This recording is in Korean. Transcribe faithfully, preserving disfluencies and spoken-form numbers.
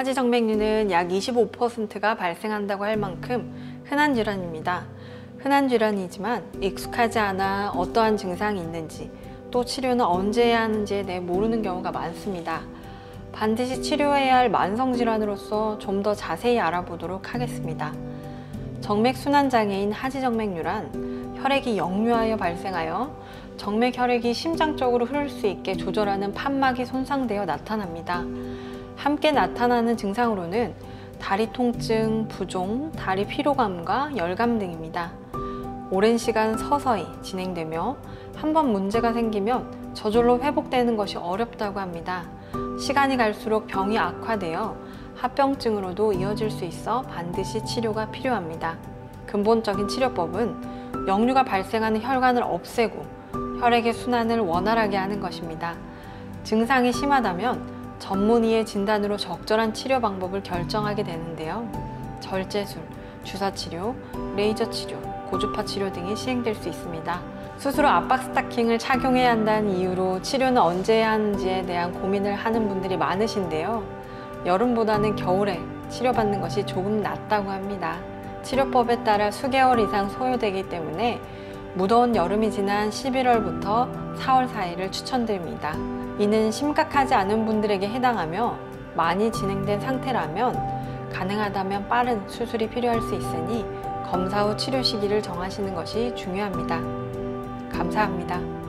하지정맥류는 약 이십오 퍼센트가 발생한다고 할 만큼 흔한 질환입니다. 흔한 질환이지만 익숙하지 않아 어떠한 증상이 있는지 또 치료는 언제 해야 하는지에 대해 모르는 경우가 많습니다. 반드시 치료해야 할 만성질환으로서 좀 더 자세히 알아보도록 하겠습니다. 정맥순환장애인 하지정맥류란 혈액이 역류하여 발생하여 정맥 혈액이 심장 쪽으로 흐를 수 있게 조절하는 판막이 손상되어 나타납니다. 함께 나타나는 증상으로는 다리 통증, 부종, 다리 피로감과 열감 등입니다. 오랜 시간 서서히 진행되며 한번 문제가 생기면 저절로 회복되는 것이 어렵다고 합니다. 시간이 갈수록 병이 악화되어 합병증으로도 이어질 수 있어 반드시 치료가 필요합니다. 근본적인 치료법은 역류가 발생하는 혈관을 없애고 혈액의 순환을 원활하게 하는 것입니다. 증상이 심하다면 전문의의 진단으로 적절한 치료 방법을 결정하게 되는데요. 절제술, 주사치료, 레이저 치료, 고주파 치료 등이 시행될 수 있습니다. 스스로 압박 스타킹을 착용해야 한다는 이유로 치료는 언제 해야 하는지에 대한 고민을 하는 분들이 많으신데요. 여름보다는 겨울에 치료받는 것이 조금 낫다고 합니다. 치료법에 따라 수개월 이상 소요되기 때문에 무더운 여름이 지난 십일월부터 사월 사이를 추천드립니다. 이는 심각하지 않은 분들에게 해당하며 많이 진행된 상태라면 가능하다면 빠른 수술이 필요할 수 있으니 검사 후 치료 시기를 정하시는 것이 중요합니다. 감사합니다.